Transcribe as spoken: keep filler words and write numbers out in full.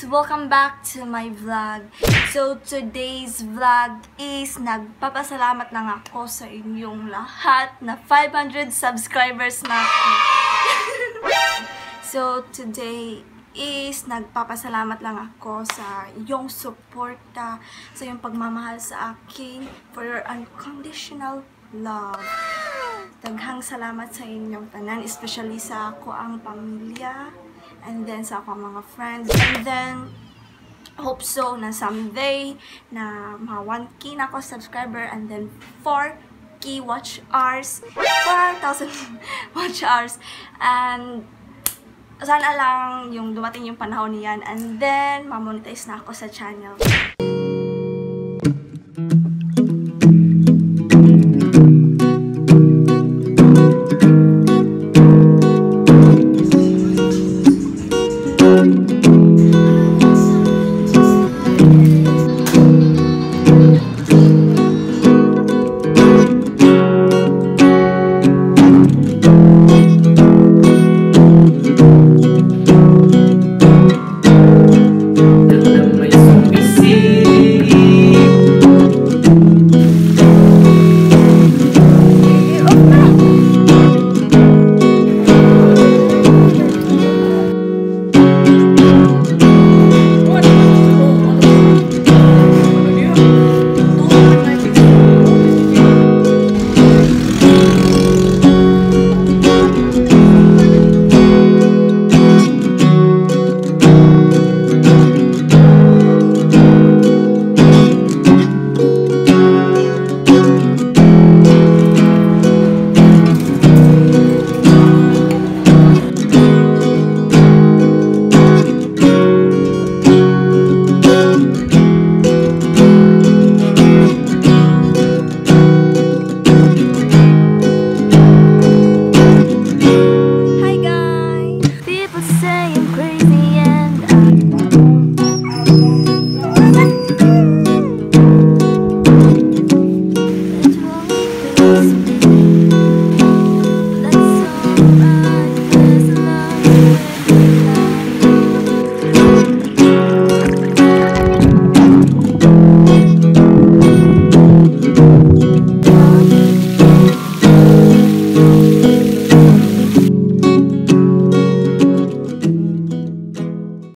guys! Welcome back to my vlog. So today's vlog is nagpapasalamat lang ako sa inyong lahat na five hundred subscribers na ako. So today is nagpapasalamat lang ako sa iyong suporta, sa iyong pagmamahal sa akin, for your unconditional love. Daghang salamat sa inyong tanan, especially sa ako ang pamilya, and then sa ako mga friends, and then hope so na someday na ma one K na ako subscriber, and then four K watch hours, four thousand watch hours, and sana lang yung dumating yung panahon niyan, and then ma-monetize na ako sa channel.